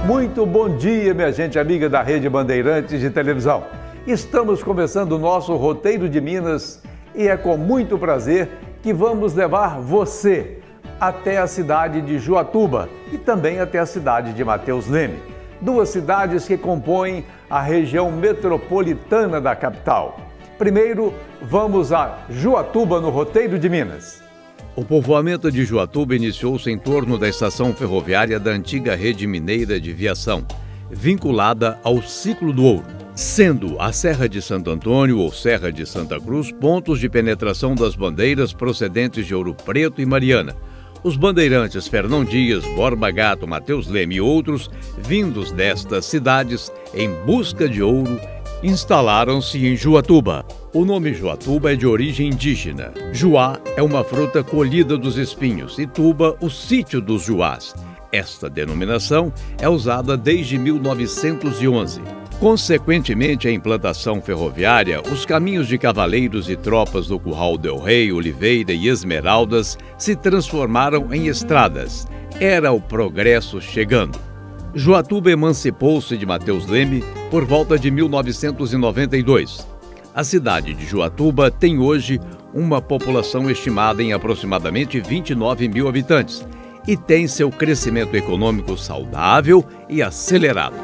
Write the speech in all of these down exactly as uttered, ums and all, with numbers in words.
Muito bom dia, minha gente amiga da Rede Bandeirantes de televisão. Estamos começando o nosso Roteiro de Minas e é com muito prazer que vamos levar você até a cidade de Juatuba e também até a cidade de Mateus Leme, duas cidades que compõem a região metropolitana da capital. Primeiro, vamos a Juatuba no Roteiro de Minas. O povoamento de Juatuba iniciou-se em torno da estação ferroviária da antiga Rede Mineira de Viação, vinculada ao Ciclo do Ouro, sendo a Serra de Santo Antônio ou Serra de Santa Cruz pontos de penetração das bandeiras procedentes de Ouro Preto e Mariana. Os bandeirantes Fernão Dias, Borba Gato, Mateus Leme e outros, vindos destas cidades em busca de ouro, instalaram-se em Juatuba. O nome Juatuba é de origem indígena. Juá é uma fruta colhida dos espinhos e tuba, o sítio dos juás. Esta denominação é usada desde mil novecentos e onze. Consequentemente, a implantação ferroviária, os caminhos de cavaleiros e tropas do Curral del Rei, Oliveira e Esmeraldas se transformaram em estradas. Era o progresso chegando. Juatuba emancipou-se de Mateus Leme por volta de mil novecentos e noventa e dois. A cidade de Juatuba tem hoje uma população estimada em aproximadamente vinte e nove mil habitantes e tem seu crescimento econômico saudável e acelerado.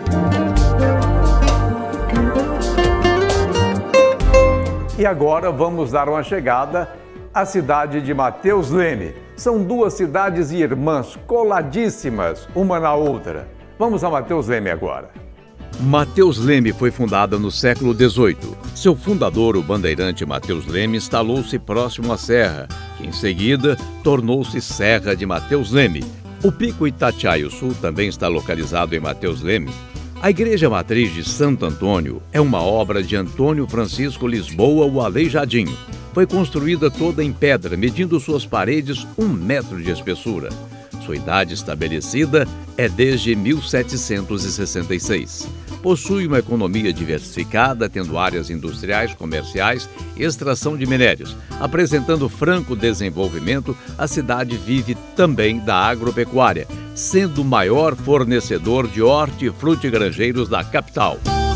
E agora vamos dar uma chegada à cidade de Mateus Leme. São duas cidades irmãs, coladíssimas uma na outra. Vamos a Mateus Leme agora. Mateus Leme foi fundada no século dezoito. Seu fundador, o bandeirante Mateus Leme, instalou-se próximo à serra, que em seguida tornou-se Serra de Mateus Leme. O Pico Itatiaio Sul também está localizado em Mateus Leme. A Igreja Matriz de Santo Antônio é uma obra de Antônio Francisco Lisboa, o Aleijadinho. Foi construída toda em pedra, medindo suas paredes um metro de espessura. Sua idade estabelecida é desde mil setecentos e sessenta e seis. Possui uma economia diversificada, tendo áreas industriais, comerciais e extração de minérios. Apresentando franco desenvolvimento, a cidade vive também da agropecuária, sendo o maior fornecedor de hortifrutigranjeiros da capital.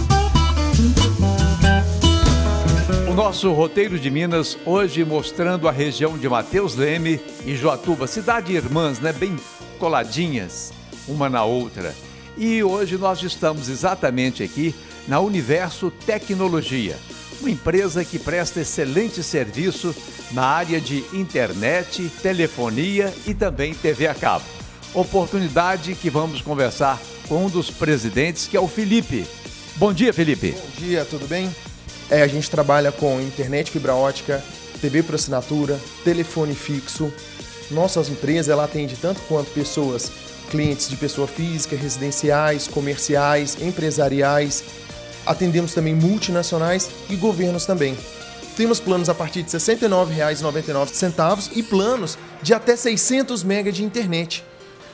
O nosso Roteiro de Minas hoje mostrando a região de Mateus Leme e Juatuba, cidades irmãs, né, bem coladinhas uma na outra. E hoje nós estamos exatamente aqui na Universo Tecnologia, uma empresa que presta excelente serviço na área de internet, telefonia e também T V a cabo. Oportunidade que vamos conversar com um dos presidentes, que é o Felipe. Bom dia, Felipe. Bom dia, tudo bem? É, a gente trabalha com internet fibra ótica, T V por assinatura, telefone fixo. Nossa empresa ela atende tanto quanto pessoas, clientes de pessoa física, residenciais, comerciais, empresariais. Atendemos também multinacionais e governos também. Temos planos a partir de sessenta e nove reais e noventa e nove centavos e planos de até seiscentos megas de internet.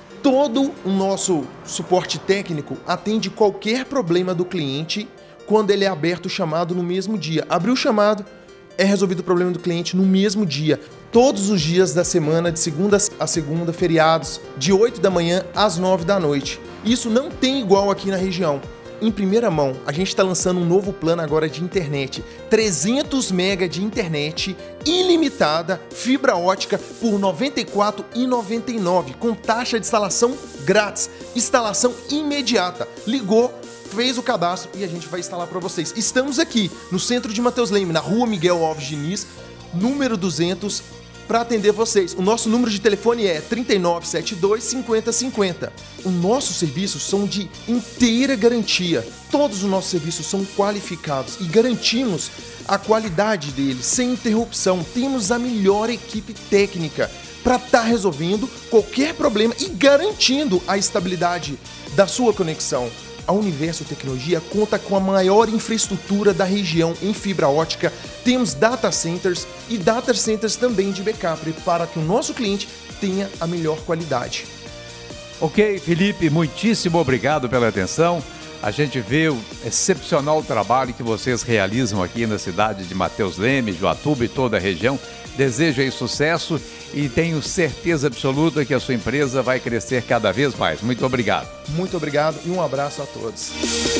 Todo o nosso suporte técnico atende qualquer problema do cliente quando ele é aberto o chamado no mesmo dia. Abriu o chamado, é resolvido o problema do cliente no mesmo dia. Todos os dias da semana, de segunda a segunda, feriados, de oito da manhã às nove da noite. Isso não tem igual aqui na região. Em primeira mão, a gente está lançando um novo plano agora de internet. trezentos megas de internet ilimitada, fibra ótica, por noventa e quatro reais e noventa e nove centavos, com taxa de instalação grátis, instalação imediata. Ligou, fez o cadastro e a gente vai instalar para vocês. Estamos aqui no centro de Mateus Leme, na rua Miguel Alves Diniz, número duzentos, para atender vocês. O nosso número de telefone é trinta e nove setenta e dois, cinquenta cinquenta. Os nossos serviços são de inteira garantia. Todos os nossos serviços são qualificados e garantimos a qualidade deles sem interrupção. Temos a melhor equipe técnica para estar resolvendo qualquer problema e garantindo a estabilidade da sua conexão. A Universo Tecnologia conta com a maior infraestrutura da região em fibra ótica. Temos data centers e data centers também de backup para que o nosso cliente tenha a melhor qualidade. Ok, Felipe, muitíssimo obrigado pela atenção. A gente vê o excepcional trabalho que vocês realizam aqui na cidade de Mateus Leme, Juatuba e toda a região. Desejo aí sucesso e tenho certeza absoluta que a sua empresa vai crescer cada vez mais. Muito obrigado. Muito obrigado e um abraço a todos.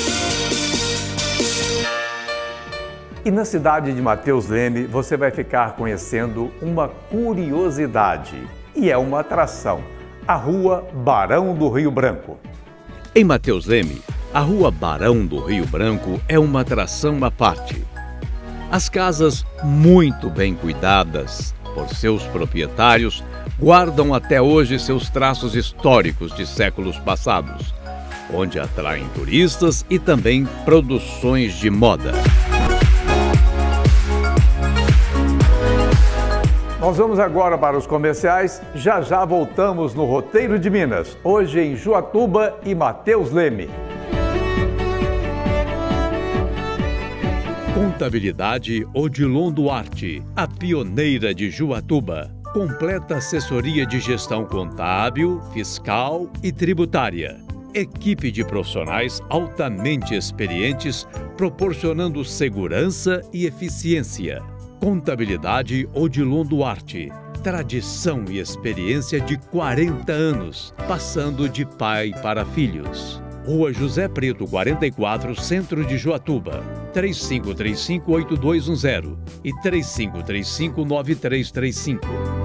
E na cidade de Matheus Leme, você vai ficar conhecendo uma curiosidade, e é uma atração, a Rua Barão do Rio Branco. Em Matheus Leme, a Rua Barão do Rio Branco é uma atração à parte. As casas, muito bem cuidadas por seus proprietários, guardam até hoje seus traços históricos de séculos passados, onde atraem turistas e também produções de moda. Nós vamos agora para os comerciais, já já voltamos no Roteiro de Minas, hoje em Juatuba e Matheus Leme. Contabilidade Odilon Duarte, a pioneira de Juatuba. Completa assessoria de gestão contábil, fiscal e tributária. Equipe de profissionais altamente experientes, proporcionando segurança e eficiência. Contabilidade Odilon Duarte. Tradição e experiência de quarenta anos, passando de pai para filhos. Rua José Preto, quarenta e quatro, Centro de Juatuba. três cinco três cinco, oito dois um zero e três cinco três cinco, nove três três cinco.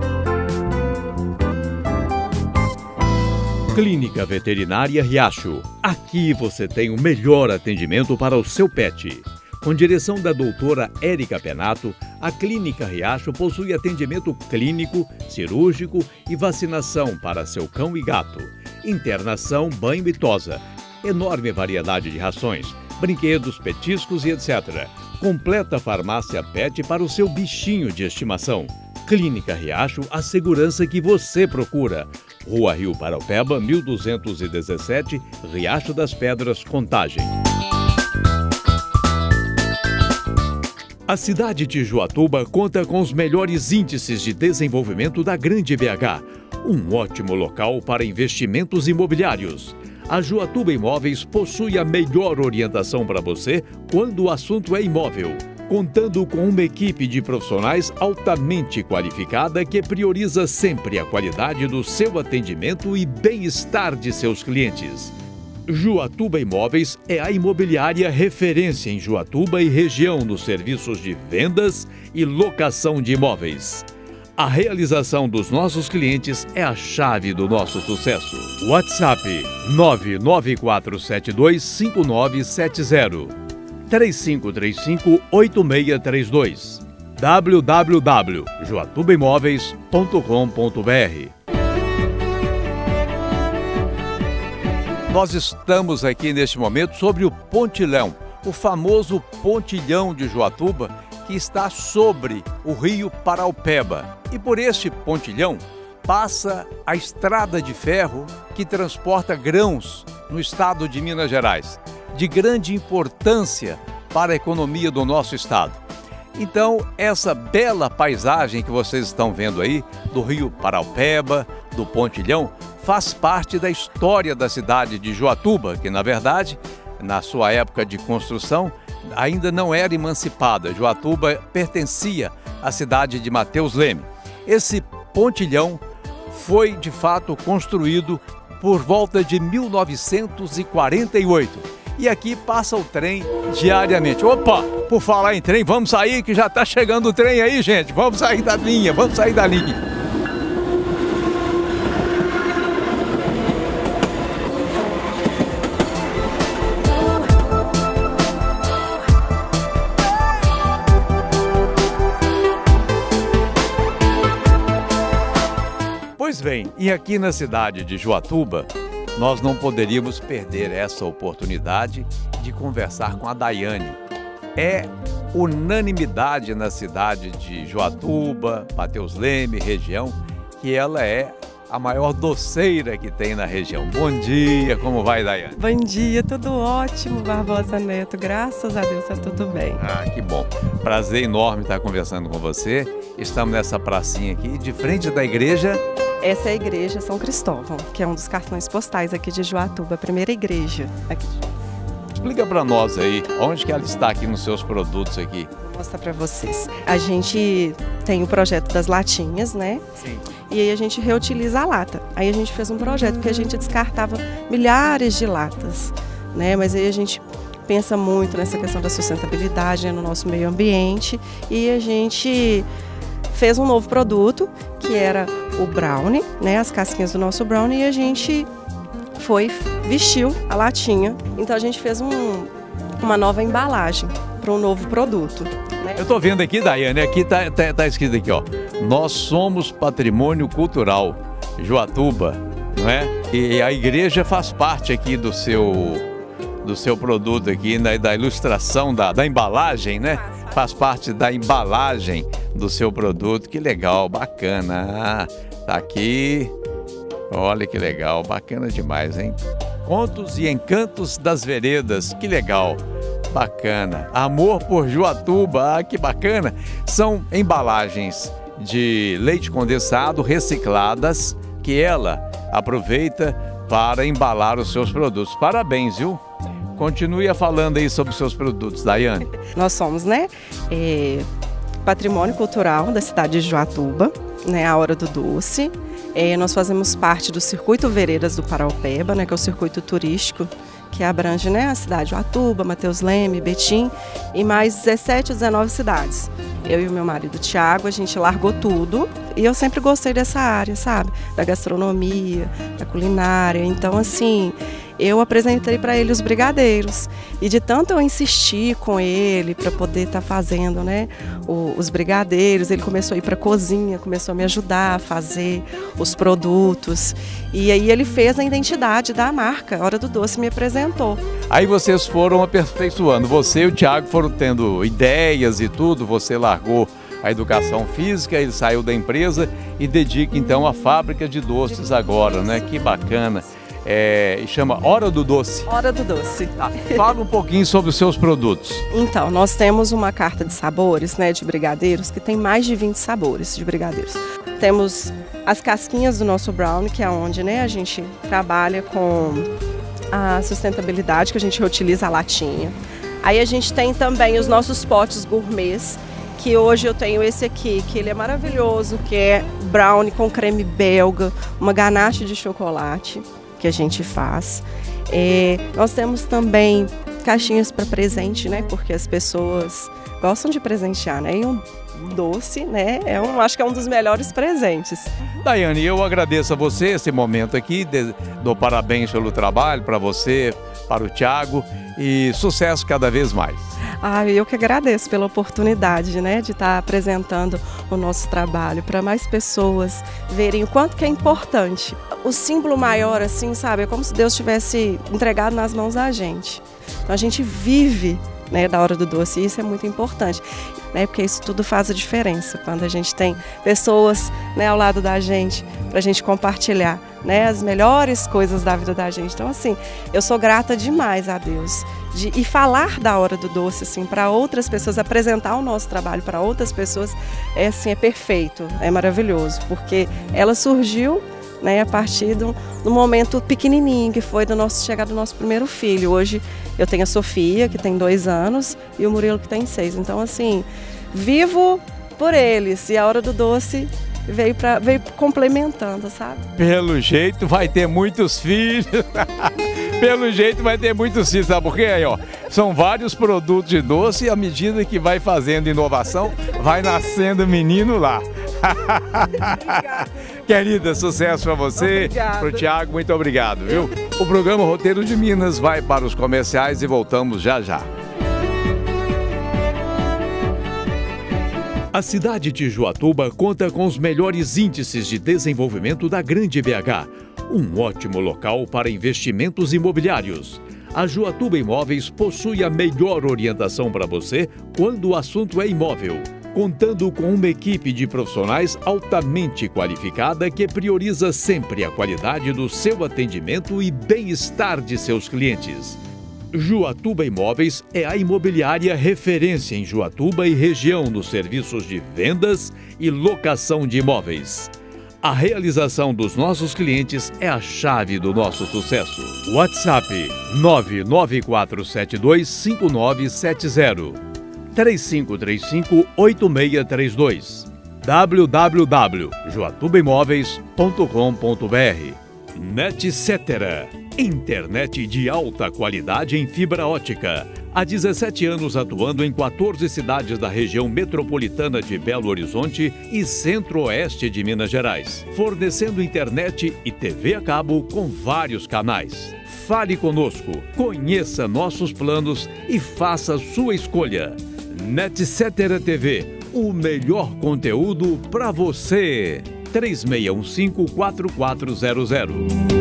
Clínica Veterinária Riacho. Aqui você tem o melhor atendimento para o seu pet. Com direção da doutora Érica Penato, a Clínica Riacho possui atendimento clínico, cirúrgico e vacinação para seu cão e gato. Internação, banho e tosa. Enorme variedade de rações, brinquedos, petiscos e etcétera. Completa farmácia pet para o seu bichinho de estimação. Clínica Riacho, a segurança que você procura. Rua Rio Paraupeba, mil duzentos e dezessete, Riacho das Pedras, Contagem. A cidade de Juatuba conta com os melhores índices de desenvolvimento da Grande B H. Um ótimo local para investimentos imobiliários. A Juatuba Imóveis possui a melhor orientação para você quando o assunto é imóvel, contando com uma equipe de profissionais altamente qualificada que prioriza sempre a qualidade do seu atendimento e bem-estar de seus clientes. Juatuba Imóveis é a imobiliária referência em Juatuba e região nos serviços de vendas e locação de imóveis. A realização dos nossos clientes é a chave do nosso sucesso. WhatsApp nove nove quatro sete dois cinco nove sete zero, três cinco três cinco, oito seis três dois, w w w ponto juatuba imóveis ponto com ponto b r. Nós estamos aqui neste momento sobre o Pontilhão, o famoso Pontilhão de Juatuba, que está sobre o rio Paraupeba. E por este pontilhão passa a estrada de ferro que transporta grãos no estado de Minas Gerais, de grande importância para a economia do nosso estado. Então, essa bela paisagem que vocês estão vendo aí, do rio Paraupeba, do Pontilhão, faz parte da história da cidade de Juatuba, que na verdade, na sua época de construção, ainda não era emancipada. Juatuba pertencia à cidade de Matheus Leme. Esse pontilhão foi de fato construído por volta de mil novecentos e quarenta e oito. E aqui passa o trem diariamente. Opa, por falar em trem, vamos sair que já está chegando o trem aí, gente. Vamos sair da linha, vamos sair da linha. Pois bem, e aqui na cidade de Juatuba, nós não poderíamos perder essa oportunidade de conversar com a Daiane. É unanimidade na cidade de Juatuba, Matheus Leme, região, que ela é a maior doceira que tem na região. Bom dia, como vai, Daiane? Bom dia, tudo ótimo, Barbosa Neto. Graças a Deus, está tudo bem. Ah, que bom. Prazer enorme estar conversando com você. Estamos nessa pracinha aqui, de frente da igreja. Essa é a igreja São Cristóvão, que é um dos cartões postais aqui de Juatuba, a primeira igreja aqui de Explica para nós aí, onde que ela está aqui nos seus produtos aqui? Vou mostrar para vocês. A gente tem o projeto das latinhas, né? Sim. E aí a gente reutiliza a lata. Aí a gente fez um projeto que a gente descartava milhares de latas, né? Mas aí a gente pensa muito nessa questão da sustentabilidade, né, no nosso meio ambiente, e a gente fez um novo produto que era o brownie, né? As casquinhas do nosso brownie, e a gente foi, vestiu a latinha. Então a gente fez um, uma nova embalagem para um novo produto, né? Eu tô vendo aqui, Daiane, aqui tá, tá, tá escrito aqui, ó. Nós somos patrimônio cultural, Joatuba, não é? E a igreja faz parte aqui do seu, do seu produto aqui, né? Da ilustração, da, da embalagem, né? Faz parte da embalagem do seu produto. Que legal, bacana. Tá aqui. Olha que legal, bacana demais, hein? Contos e encantos das veredas, que legal, bacana. Amor por Joatuba, ah, que bacana. São embalagens de leite condensado recicladas que ela aproveita para embalar os seus produtos. Parabéns, viu? Continue falando aí sobre os seus produtos, Daiane. Nós somos, né, é, patrimônio cultural da cidade de Joatuba, né, a Hora do Doce. É, nós fazemos parte do Circuito Veredas do Paraupeba, né, que é o circuito turístico que abrange, né, a cidade de Joatuba, Matheus Leme, Betim e mais dezessete ou dezenove cidades. Eu e o meu marido Tiago, a gente largou tudo e eu sempre gostei dessa área, sabe? Da gastronomia, da culinária. Então, assim, eu apresentei para ele os brigadeiros. E de tanto eu insistir com ele para poder estar tá fazendo, né, o, os brigadeiros, ele começou a ir para a cozinha, começou a me ajudar a fazer os produtos. E aí ele fez a identidade da marca, Hora do Doce, me apresentou. Aí vocês foram aperfeiçoando, você e o Tiago foram tendo ideias e tudo, você largou a educação física, ele saiu da empresa e dedica então a fábrica de doces agora, né? Que bacana. É, e chama Hora do Doce. Hora do Doce. Tá. Fala um pouquinho sobre os seus produtos. Então, nós temos uma carta de sabores, né, de brigadeiros, que tem mais de vinte sabores de brigadeiros. Temos as casquinhas do nosso brownie, que é onde, né, a gente trabalha com a sustentabilidade, que a gente reutiliza a latinha. Aí a gente tem também os nossos potes gourmets, que hoje eu tenho esse aqui, que ele é maravilhoso, que é brownie com creme belga, uma ganache de chocolate que a gente faz. É, nós temos também caixinhas para presente, né? Porque as pessoas gostam de presentear, né? E um doce, né? É um, acho que é um dos melhores presentes. Daiane, eu agradeço a você esse momento aqui, de, dou parabéns pelo trabalho para você, para o Tiago e sucesso cada vez mais. Ah, eu que agradeço pela oportunidade, né, de estar apresentando o nosso trabalho para mais pessoas verem o quanto que é importante. O símbolo maior, assim, sabe, é como se Deus tivesse entregado nas mãos da gente. Então a gente vive, né, da Hora do Doce e isso é muito importante, né, porque isso tudo faz a diferença quando a gente tem pessoas, né, ao lado da gente para a gente compartilhar, né, as melhores coisas da vida da gente. Então, assim, eu sou grata demais a Deus. De, e falar da Hora do Doce, assim, para outras pessoas, apresentar o nosso trabalho para outras pessoas, é, assim, é perfeito, é maravilhoso, porque ela surgiu, né, a partir de um, de um momento pequenininho, que foi do nosso chegar do nosso primeiro filho. Hoje eu tenho a Sofia, que tem dois anos, e o Murilo, que tem seis. Então, assim, vivo por eles, e a Hora do Doce veio, pra, veio complementando, sabe? Pelo jeito vai ter muitos filhos. Pelo jeito vai ter muitos filhos, sabe por quê? Aí, ó, são vários produtos de doce e à medida que vai fazendo inovação, vai nascendo menino lá. Querida, sucesso para você, para o Tiago, muito obrigado, viu? O programa Roteiro de Minas vai para os comerciais e voltamos já já. A cidade de Joatuba conta com os melhores índices de desenvolvimento da Grande B H. Um ótimo local para investimentos imobiliários. A Joatuba Imóveis possui a melhor orientação para você quando o assunto é imóvel, contando com uma equipe de profissionais altamente qualificada que prioriza sempre a qualidade do seu atendimento e bem-estar de seus clientes. Joatuba Imóveis é a imobiliária referência em Joatuba e região nos serviços de vendas e locação de imóveis. A realização dos nossos clientes é a chave do nosso sucesso. WhatsApp nove nove quatro sete dois cinco nove sete zero, três cinco três cinco oito seis três dois, w w w ponto joatuba imóveis ponto com ponto b r. NetCetera, internet de alta qualidade em fibra ótica. Há dezessete anos atuando em quatorze cidades da região metropolitana de Belo Horizonte e centro-oeste de Minas Gerais, fornecendo internet e T V a cabo com vários canais. Fale conosco, conheça nossos planos e faça sua escolha. NetCetera T V, o melhor conteúdo para você. três seis um cinco quatro quatro zero zero.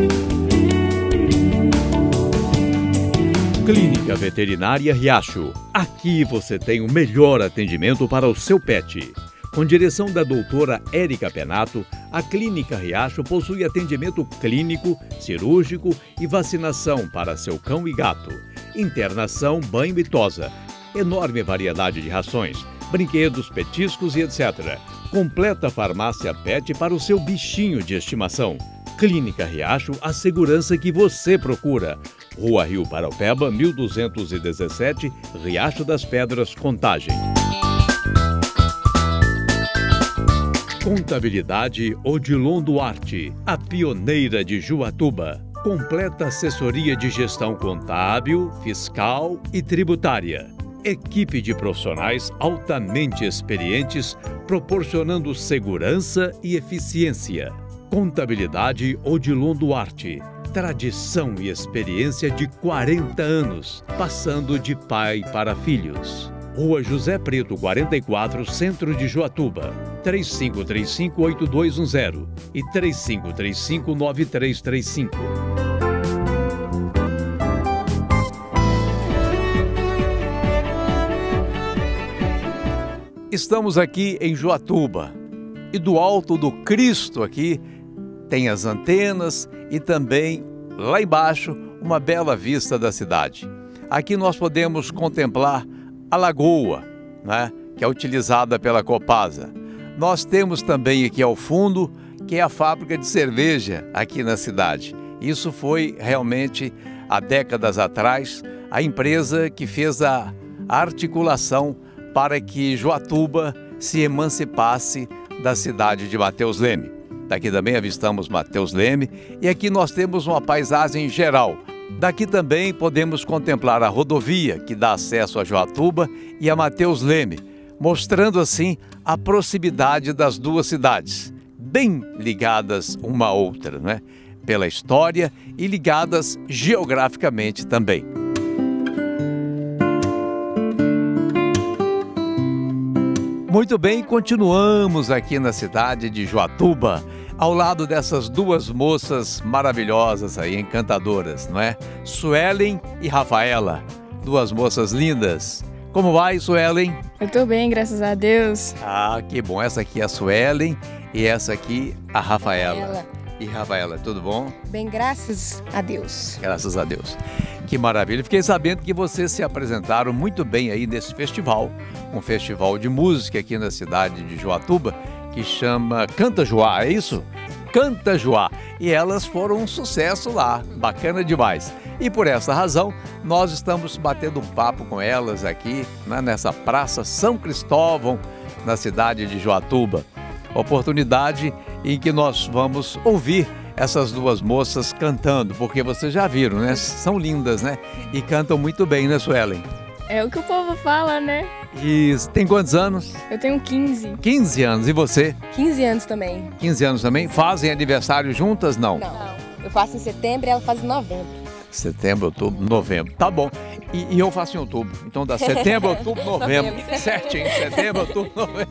Clínica Veterinária Riacho. Aqui você tem o melhor atendimento para o seu pet. Com direção da doutora Érica Penato, a Clínica Riacho possui atendimento clínico, cirúrgico e vacinação para seu cão e gato. Internação, banho e tosa. Enorme variedade de rações, brinquedos, petiscos e etcétera. Completa farmácia pet para o seu bichinho de estimação. Clínica Riacho, a segurança que você procura. Rua Rio Paraupeba, mil duzentos e dezessete, Riacho das Pedras, Contagem. Contabilidade Odilon Duarte, a pioneira de Juatuba. Completa assessoria de gestão contábil, fiscal e tributária. Equipe de profissionais altamente experientes, proporcionando segurança e eficiência. Contabilidade Odilon Duarte. Tradição e experiência de quarenta anos, passando de pai para filhos. Rua José Preto, quarenta e quatro, Centro de Juatuba. três cinco três cinco oito dois um zero e três cinco três cinco nove três três cinco. Estamos aqui em Juatuba e do alto do Cristo aqui tem as antenas e também lá embaixo uma bela vista da cidade. Aqui nós podemos contemplar a lagoa, né, que é utilizada pela Copasa. Nós temos também aqui ao fundo que é a fábrica de cerveja aqui na cidade. Isso foi realmente há décadas atrás a empresa que fez a articulação para que Juatuba se emancipasse da cidade de Mateus Leme. Daqui também avistamos Mateus Leme e aqui nós temos uma paisagem geral. Daqui também podemos contemplar a rodovia que dá acesso a Juatuba e a Mateus Leme, mostrando assim a proximidade das duas cidades, bem ligadas uma à outra, né? Pela história e ligadas geograficamente também. Muito bem, continuamos aqui na cidade de Juatuba, ao lado dessas duas moças maravilhosas aí, encantadoras, não é? Suelen e Rafaela, duas moças lindas. Como vai, Suelen? Eu tô bem, graças a Deus. Ah, que bom. Essa aqui é a Suelen e essa aqui a Rafaela. Rafaela. E Rafaela, tudo bom? Bem, graças a Deus. Graças a Deus. Que maravilha. Fiquei sabendo que vocês se apresentaram muito bem aí nesse festival, um festival de música aqui na cidade de Juatuba, que chama Canta Juá, é isso? Canta Juá. E elas foram um sucesso lá, bacana demais. E por essa razão, nós estamos batendo um papo com elas aqui, né, nessa Praça São Cristóvão, na cidade de Juatuba. Oportunidade em que nós vamos ouvir essas duas moças cantando, porque vocês já viram, né? São lindas, né? E cantam muito bem, né, Suelen? É o que o povo fala, né? Isso. Tem quantos anos? Eu tenho quinze. quinze anos. E você? quinze anos também. quinze anos também? Fazem aniversário juntas? Não. Não. Eu faço em setembro e ela faz em novembro. Setembro, outubro, novembro. Tá bom. E, e eu faço em outubro. Então dá setembro, outubro, novembro. Certinho. Setembro, outubro, novembro.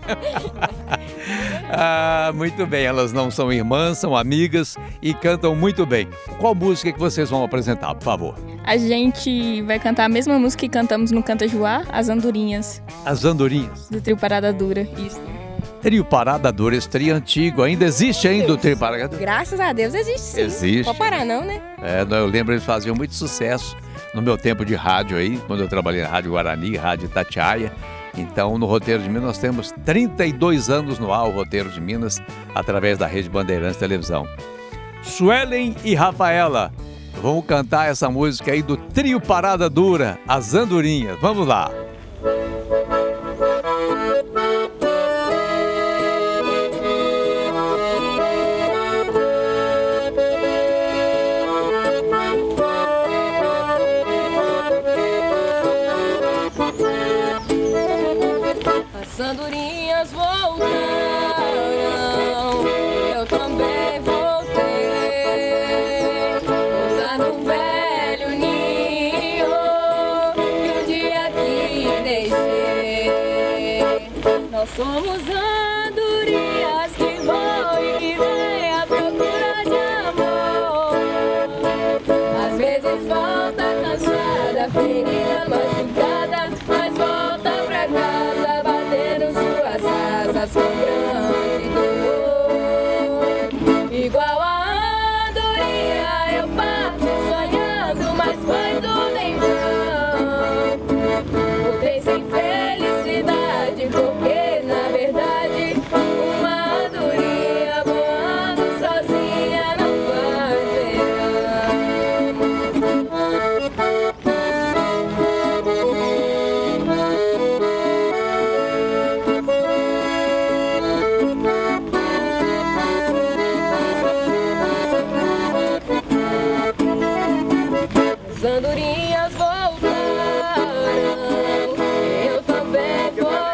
Ah, muito bem. Elas não são irmãs, são amigas e cantam muito bem. Qual música que vocês vão apresentar, por favor? A gente vai cantar a mesma música que cantamos no Canta Juá, As Andorinhas. As Andorinhas. Do trio Parada Dura. Isso. Trio Parada Dura, esse trio antigo. Ainda existe ainda o trio Parada Dura? Graças a Deus existe sim. Existe. Pode parar não, né? É, eu lembro eles faziam muito sucesso no meu tempo de rádio aí, quando eu trabalhei na Rádio Guarani, Rádio Itatiaia. Então, no Roteiro de Minas, nós temos trinta e dois anos no ar, o Roteiro de Minas, através da Rede Bandeirantes Televisão. Suelen e Rafaela vão cantar essa música aí do trio Parada Dura, As Andorinhas. Vamos lá! As andorinhas voltaram, eu também voltei, pousar no velho ninho que um dia aqui deixei. Nós somos andorinhas que vão e que vêm à procura de amor. Às vezes volta cansada, ferida, machucada, mas volta pra casa, batendo suas asas com grande dor. Igual a andorinha eu parto sonhando, mas foi tudo em vão. Voltei sem felicidade, porque na verdade uma andorinha voando sozinha não faz As andorinhas voltaram, eu também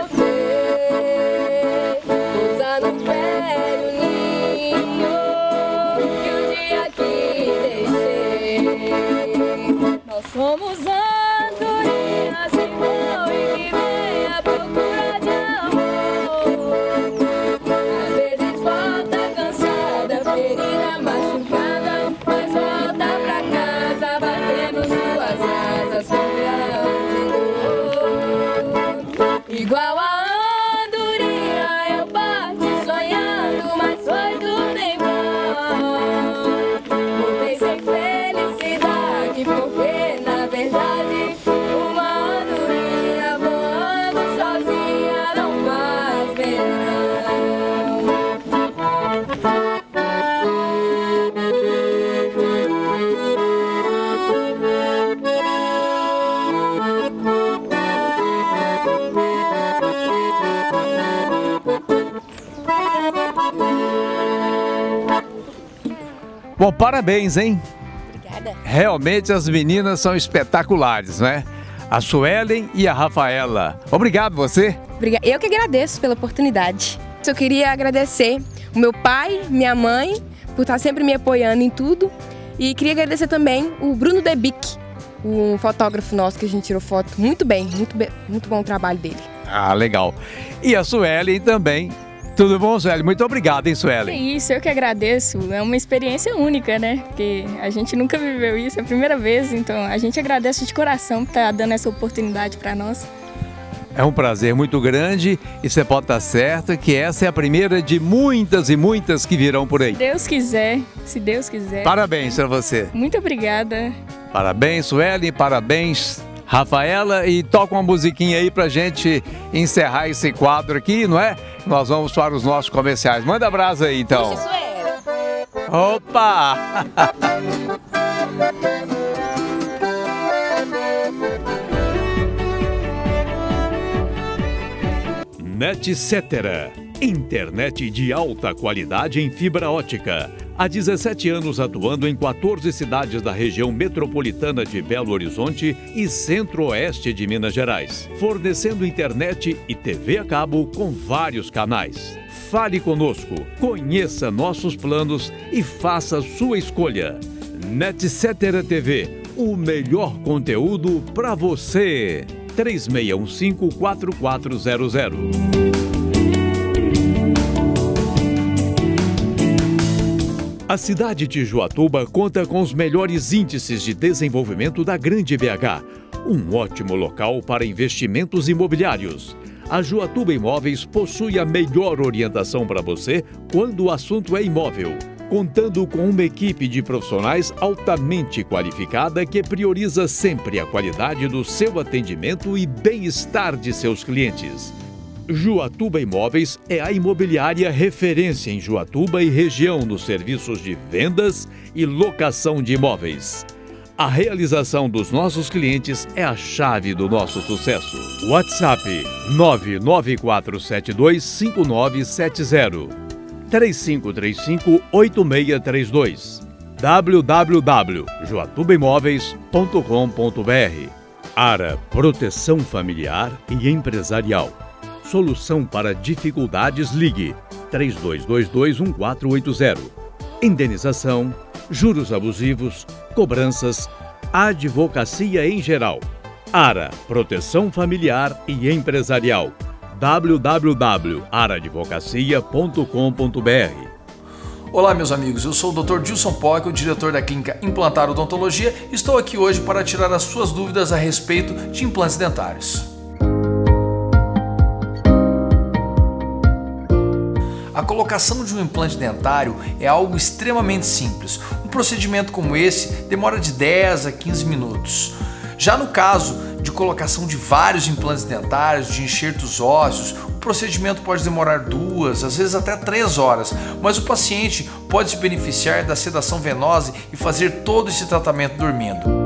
voltei, pousar no velho ninho que um dia aqui deixei. Nós somos andorinhas que vão e que vêm à procura de amor. Às vezes volta cansada, ferida, machucada, mas volta pra casa, batendo suas asas com grande dor. Igual a andorinha eu parti sonhando, mas foi tudo em vão. Voltei sem felicidade, porque na verdade uma andorinha voando sozinha não faz verão. Bom, parabéns, hein? Obrigada. Realmente as meninas são espetaculares, né? A Suelen e a Rafaela. Obrigado, você. Obrigada. Eu que agradeço pela oportunidade. Eu queria agradecer o meu pai, minha mãe, por estar sempre me apoiando em tudo. E queria agradecer também o Bruno Debic, um fotógrafo nosso que a gente tirou foto muito bem, muito, bem, muito bom o trabalho dele. Ah, legal. E a Suelen também. Tudo bom, Suelen? Muito obrigado, hein, É Suelen? isso, eu que agradeço. É uma experiência única, né? Porque a gente nunca viveu isso, é a primeira vez. Então, a gente agradece de coração por estar dando essa oportunidade para nós. É um prazer muito grande e você pode estar certa que essa é a primeira de muitas e muitas que virão por aí. Se Deus quiser, se Deus quiser. Parabéns para você. Muito obrigada. Parabéns, Suelen, parabéns, Rafaela. E toca uma musiquinha aí pra gente encerrar esse quadro aqui, não é? Nós vamos para os nossos comerciais. Manda abraço aí, então. Isso é. Opa! NetCetera, internet de alta qualidade em fibra ótica. Há dezessete anos atuando em quatorze cidades da região metropolitana de Belo Horizonte e centro-oeste de Minas Gerais, fornecendo internet e T V a cabo com vários canais. Fale conosco, conheça nossos planos e faça sua escolha. NetCetera T V, o melhor conteúdo para você. três seis um cinco, quatro quatro zero zero. A cidade de Juatuba conta com os melhores índices de desenvolvimento da Grande B H, um ótimo local para investimentos imobiliários. A Juatuba Imóveis possui a melhor orientação para você quando o assunto é imóvel. contando com uma equipe de profissionais altamente qualificada que prioriza sempre a qualidade do seu atendimento e bem-estar de seus clientes. Joatuba Imóveis é a imobiliária referência em Joatuba e região nos serviços de vendas e locação de imóveis. A realização dos nossos clientes é a chave do nosso sucesso. WhatsApp nove nove quatro sete dois cinco nove sete zero, três cinco três cinco oito seis três dois, w w w ponto joatuba imóveis ponto com ponto b r. Ara Proteção Familiar e Empresarial. Solução para dificuldades, ligue três dois dois dois um quatro oito zero. Indenização, juros abusivos, cobranças, advocacia em geral. Ara Proteção Familiar e Empresarial. w w w ponto ara advocacia ponto com ponto b r. Olá, meus amigos, eu sou o doutor Dilson Pock, o diretor da Clínica Implantar Odontologia. Estou aqui hoje para tirar as suas dúvidas a respeito de implantes dentários. A colocação de um implante dentário é algo extremamente simples. Um procedimento como esse demora de dez a quinze minutos. Já no caso de colocação de vários implantes dentários, de enxertos ósseos, o procedimento pode demorar duas, às vezes até três horas, mas o paciente pode se beneficiar da sedação venosa e fazer todo esse tratamento dormindo.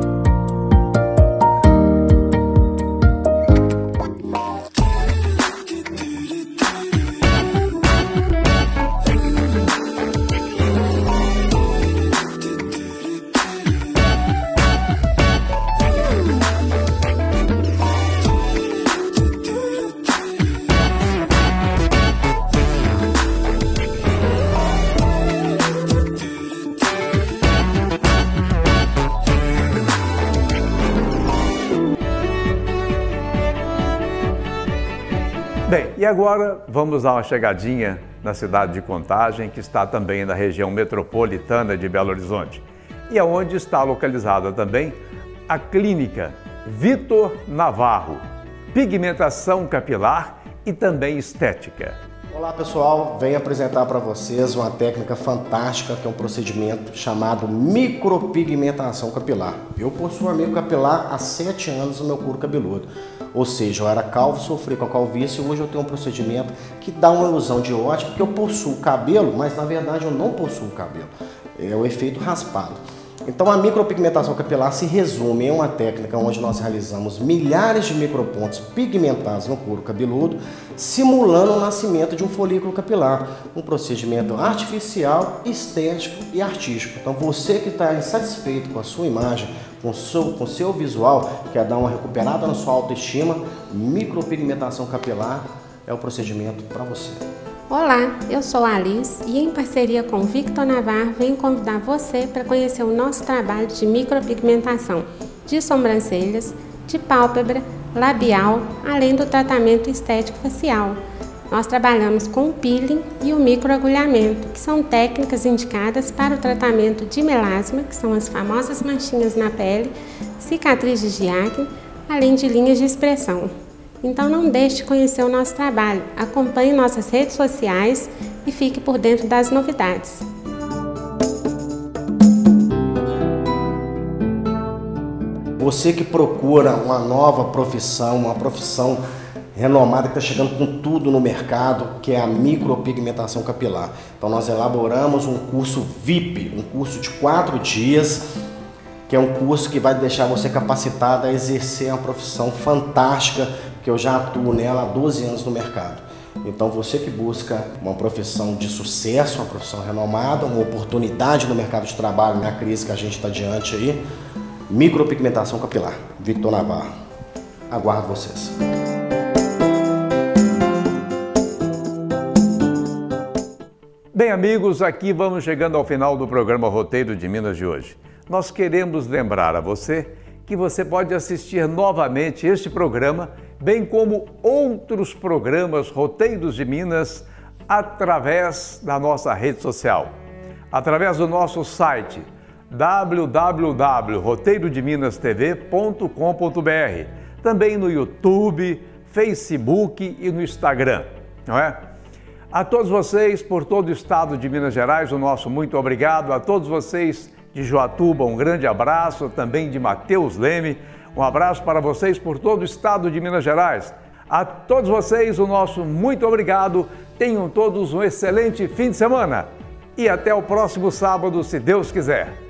Bem, e agora vamos dar uma chegadinha na cidade de Contagem, que está também na região metropolitana de Belo Horizonte, e é onde está localizada também a Clínica Vitor Navarro, pigmentação capilar e também estética. Olá pessoal, venho apresentar para vocês uma técnica fantástica que é um procedimento chamado micropigmentação capilar. Eu possuo amigo capilar há sete anos no meu couro cabeludo, ou seja, eu era calvo, sofri com a calvície e hoje eu tenho um procedimento que dá uma ilusão de ótica porque eu possuo cabelo, mas na verdade eu não possuo cabelo, é o efeito raspado. Então a micropigmentação capilar se resume em uma técnica onde nós realizamos milhares de micropontos pigmentados no couro cabeludo, simulando o nascimento de um folículo capilar. Um procedimento artificial, estético e artístico. Então você que está insatisfeito com a sua imagem, com o seu, com seu visual, quer dar uma recuperada na sua autoestima, micropigmentação capilar é o procedimento para você. Olá, eu sou a Alice e em parceria com o Victor Navarro venho convidar você para conhecer o nosso trabalho de micropigmentação de sobrancelhas, de pálpebra, labial, além do tratamento estético facial. Nós trabalhamos com o peeling e o microagulhamento, que são técnicas indicadas para o tratamento de melasma, que são as famosas manchinhas na pele, cicatrizes de acne, além de linhas de expressão. Então não deixe de conhecer o nosso trabalho, acompanhe nossas redes sociais e fique por dentro das novidades. Você que procura uma nova profissão, uma profissão renomada que está chegando com tudo no mercado, que é a micropigmentação capilar. Então nós elaboramos um curso V I P, um curso de quatro dias, que é um curso que vai deixar você capacitado a exercer uma profissão fantástica, que eu já atuo nela há doze anos no mercado. Então você que busca uma profissão de sucesso, uma profissão renomada, uma oportunidade no mercado de trabalho, na crise que a gente está diante aí, micropigmentação capilar, Victor Navarro. Aguardo vocês. Bem, amigos, aqui vamos chegando ao final do programa Roteiro de Minas de hoje. Nós queremos lembrar a você que você pode assistir novamente este programa, bem como outros programas Roteiros de Minas, através da nossa rede social, através do nosso site w w w ponto roteiro de minas t v ponto com ponto b r, também no YouTube, Facebook e no Instagram, não é? A todos vocês, por todo o estado de Minas Gerais, o nosso muito obrigado. A todos vocês de Joatuba, um grande abraço. Também de Matheus Leme, um abraço para vocês por todo o estado de Minas Gerais. A todos vocês, o nosso muito obrigado. Tenham todos um excelente fim de semana. E até o próximo sábado, se Deus quiser.